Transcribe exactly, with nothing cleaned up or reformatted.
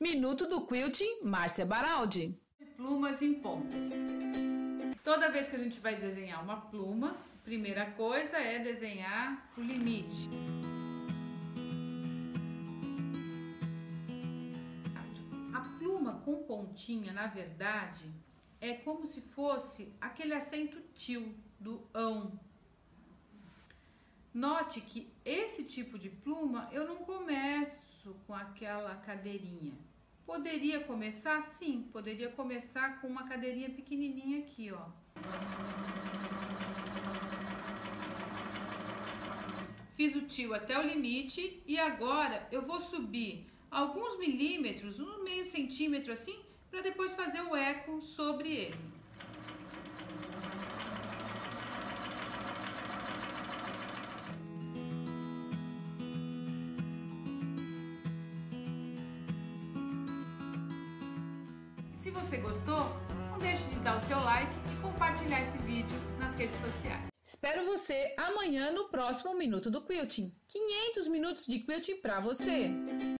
Minuto do Quilting, Márcia Baraldi. Plumas em pontas. Toda vez que a gente vai desenhar uma pluma, a primeira coisa é desenhar o limite. A pluma com pontinha, na verdade, é como se fosse aquele acento til do ão. Note que esse tipo de pluma eu não começo com aquela cadeirinha. Poderia começar? Sim, poderia começar com uma cadeirinha pequenininha aqui, ó. Fiz o til até o limite e agora eu vou subir alguns milímetros, um meio centímetro assim, para depois fazer o eco sobre ele. Se você gostou, não deixe de dar o seu like e compartilhar esse vídeo nas redes sociais. Espero você amanhã no próximo Minuto do Quilting. quinhentos minutos de quilting para você!